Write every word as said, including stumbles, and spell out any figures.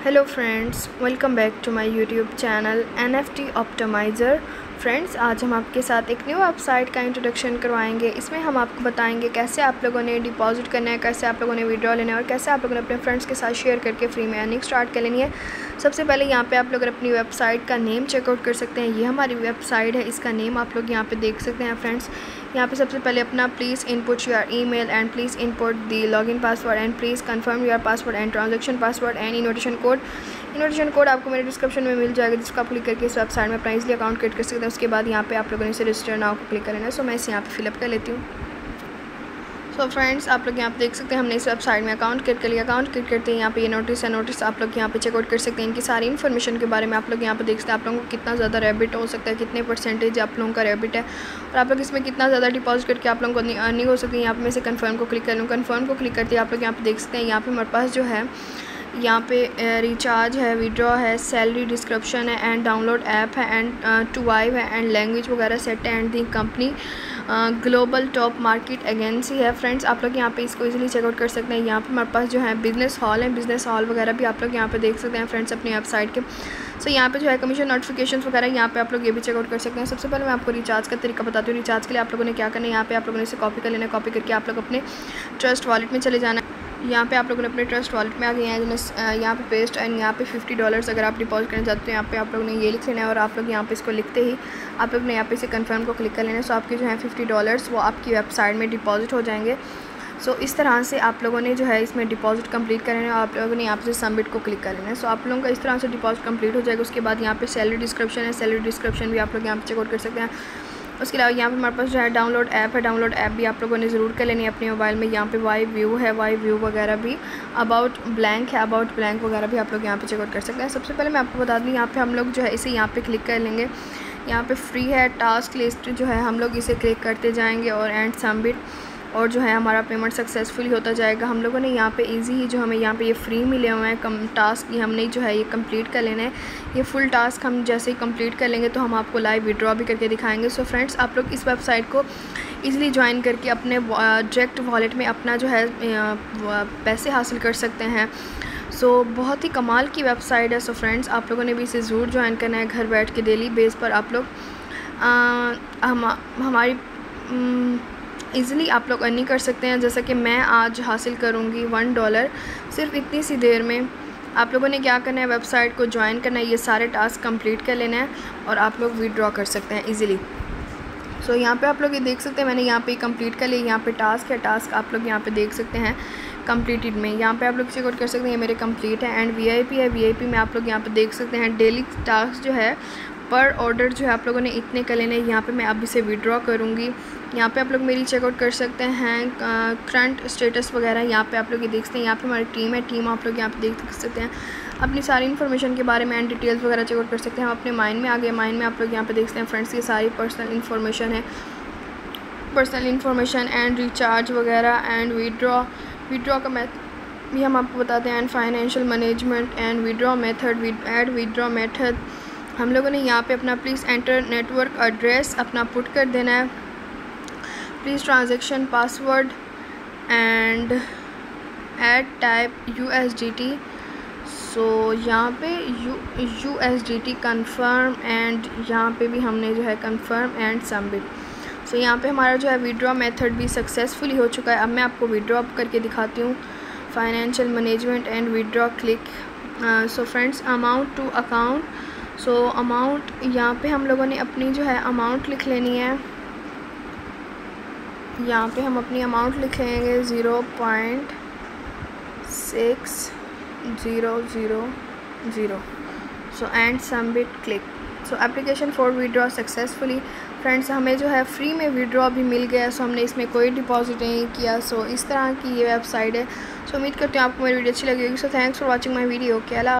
Hello friends, welcome back to my YouTube channel N F T optimizer. Friends, आज हम आपके साथ एक न्यू वेबसाइट का इंट्रोडक्शन करवाएंगे। इसमें हम आपको बताएंगे कैसे आप लोगों ने डिपॉजिट करना है, कैसे आप लोगों ने विड्रॉ लेना है और कैसे आप लोगों ने अपने फ्रेंड्स के साथ शेयर करके फ्री में अर्निंग स्टार्ट कर लेनी है। सबसे पहले यहाँ पे आप लोग अपनी वेबसाइट का नेम चेकआउट कर सकते हैं। ये हमारी वेबसाइट है, इसका नेम आप लोग यहाँ पे देख सकते हैं। फ्रेंड्स, यहाँ पे सबसे पहले अपना please input your email and please input the login password and please confirm your password and transaction password and invitation code. Invitation code आपको मेरे डिस्क्रिप्शन में मिल जाएगा, जिसको आप क्लिक करके इस वेबसाइट में अपना इजीली अकाउंट क्रिएट कर सकते हैं। उसके बाद यहाँ पे आप लोगों ने इसे रजिस्टर नाउ को क्लिक करना है। सो मैं इसे यहाँ पे फिलअप कर लेती हूँ। सो फ्रेंड्स, आप लोग यहाँ पे देख सकते हैं हमने इस वेबसाइट में अकाउंट क्रिएट कर लिया। अकाउंट क्रिएट करते हैं यहाँ पे ये नोटिस है। नोटिस आप लोग यहाँ पे चेकआउट कर सकते हैं। इनकी सारी इन्फॉर्मेशन के बारे में आप लोग यहाँ पे देख सकते हैं। आप लोगों को कितना ज़्यादा रेबिट हो सकता है, कितने परसेंटेज आप लोगों का रेबिट है और आप लोग इसमें कितना ज़्यादा डिपॉजिट करके आप लोगों को अर्निंग हो सकती है। यहाँ पे मैं इसे कन्फर्म को क्लिक कर लूँ। कन्फर्म को क्लिक करते हैं आप लोग यहाँ पे देख सकते हैं। यहाँ पे हमारे पास जो है यहाँ पे रिचार्ज है, विड्रॉ है, सैलरी डिस्क्रिप्शन है एंड डाउनलोड ऐप है एंड टू वाइव है एंड लैंग्वेज वगैरह सेट है and the company global top market agency है। फ्रेंड्स, आप लोग यहाँ पे इसको इजीली चेकआउट कर सकते हैं। यहाँ पे हमारे पास जो है बिज़नेस हॉल है, बिज़नेस हॉल वगैरह भी आप लोग यहाँ पे देख सकते हैं फ्रेंड्स अपनी वेबसाइट के। सो यहाँ पे जो है कमीशन नोटिफिकेशन वगैरह यहाँ पे आप लोग ये भी चेकआउट कर सकते हैं। सबसे पहले मैं आपको रिचार्ज का तरीका बताती हूँ। रिचार्ज के लिए आप लोगों ने क्या करना है, यहाँ पे आप लोगों ने इसे कॉपी कर लेना है। कॉपी करके आप लोग अपने ट्रस्ट वॉलेट में चले जाना है। यहाँ पे आप लोगों ने अपने ट्रस्ट वॉलेट में आ गए हैं जिन्हें यहाँ पे पेस्ट एंड यहाँ पे फिफ्टी डॉलर्स अगर आप डिपॉजिट करना चाहते हैं, यहाँ पे आप लोगों ने ये लिख लेना है और आप लोग यहाँ पे इसको लिखते ही आप लोग ने यहाँ पे इसे कंफर्म को क्लिक कर लेना है। सो आपके जो है फिफ्टी डॉलर्स वो आपकी वेबसाइट में डिपॉजिट हो जाएंगे। सो so, इस तरह से आप लोगों ने जो है इसमें डिपॉजिट कंप्लीट कर लेना है और आप लोगों ने यहाँ पे सबमिट को क्लिक कर लेना है। सो so, आप लोगों का इस तरह से डिपॉजिट कंप्लीट हो जाएगा। उसके बाद यहाँ पे सैलरी डिस्क्रिप्शन है, सैलरी डिस्क्रिप्शन भी आप लोग यहाँ पे चेकआउट कर सकते हैं। उसके अलावा यहाँ पे हमारे पास जो है डाउनलोड ऐप है, डाउनलोड ऐप भी आप लोगों ने ज़रूर कर लेनी है अपने मोबाइल में। यहाँ पे वाई व्यू है, वाई व्यू वगैरह भी, अबाउट ब्लैंक है, अबाउट ब्लैंक वगैरह भी आप लोग यहाँ पे चेकआउट कर सकते हैं। सबसे पहले मैं आपको बता दूँ, यहाँ पे हम लोग जो है इसे यहाँ पे क्लिक कर लेंगे। यहाँ पे फ्री है, टास्क लिस्ट जो है हम लोग इसे क्लिक करते जाएंगे और एंड सबमिट और जो है हमारा पेमेंट सक्सेसफुली होता जाएगा। हम लोगों ने यहाँ पे इजी ही जो हमें यहाँ पे ये फ्री मिले हुए हैं कम टास्क, ये हमने जो है ये कंप्लीट कर लेना है। ये फुल टास्क हम जैसे ही कंप्लीट कर लेंगे तो हम आपको लाइव विड्रॉ भी करके दिखाएंगे। सो फ्रेंड्स, आप लोग इस वेबसाइट को इजीली ज्वाइन करके अपने डायरेक्ट वॉलेट में अपना जो है पैसे हासिल कर सकते हैं। सो so, बहुत ही कमाल की वेबसाइट है। सो so, फ्रेंड्स, आप लोगों ने भी इसे ज़रूर ज्वाइन करना है। घर बैठ के डेली बेस पर आप लोग हम हमारी ईज़िली आप लोग अर्निंग कर सकते हैं। जैसा कि मैं आज हासिल करूँगी वन डॉलर सिर्फ इतनी सी देर में। आप लोगों ने क्या करना है, वेबसाइट को ज्वाइन करना है, ये सारे टास्क कंप्लीट कर लेना है और आप लोग विड्रॉ कर सकते हैं ईज़िली। सो so, यहाँ पे आप लोग ये देख सकते हैं मैंने यहाँ पे कंप्लीट कर लिया। यहाँ पे टास्क है, टास्क आप लोग यहाँ पे देख सकते हैं कंप्लीटेड में। यहाँ पे आप लोग चेकआउट कर सकते हैं, मेरे कंप्लीट है एंड वीआईपी है। वीआईपी में आप लोग यहाँ पे देख सकते हैं डेली टास्क जो है पर ऑर्डर जो है आप लोगों ने इतने कर लेने। यहाँ पे मैं अब इसे विड्रॉ करूँगी। यहाँ पे आप लोग मेरी चेकआउट कर सकते हैं करंट स्टेटस वगैरह। यहाँ पे आप लोग ये देख सकते हैं, यहाँ पे हमारी टीम है, टीम आप लोग यहाँ पे देख सकते हैं। अपनी सारी इन्फॉर्मेशन के बारे में एंड डिटेल्स वगैरह चेकआउट कर सकते हैं। हम अपने माइंड में आ गए। माइंड में आप लोग यहाँ पे देख सकते हैं फ्रेंड्स, ये सारी पर्सनल इन्फॉर्मेशन है, पर्सनल इन्फॉर्मेशन एंड रिचार्ज वगैरह एंड विड्रॉ विड्रॉ का मैथड भी हम आपको बताते हैं and financial management and withdraw method add withdraw method. हम लोगों ने यहाँ पे अपना प्लीज़ एंटर नेटवर्क एड्रेस अपना पुट कर देना है, please transaction password and add type U S D T. So यहाँ पे U U S D T confirm and यहाँ पे भी हमने जो है कन्फर्म एंड सबमिट। सो यहाँ पे हमारा जो है विड्रॉ मेथड भी सक्सेसफुली हो चुका है। अब मैं आपको विड्रॉ करके दिखाती हूँ। Financial management and withdraw click. So friends, amount to account. So amount यहाँ पे हम लोगों ने अपनी जो है अमाउंट लिख लेनी है। यहाँ पे हम अपनी अमाउंट लिखेंगे zero point six zero zero zero. So and submit click. So application for withdraw successfully. Friends, हमें जो है फ्री में विड्रॉ भी मिल गया। सो हमने इसमें कोई डिपॉजिट नहीं किया। सो इस तरह की ये वेबसाइट है। सो उम्मीद करती हूँ आपको मेरी वीडियो अच्छी लगी होगी। So thanks for watching my video. के अलावा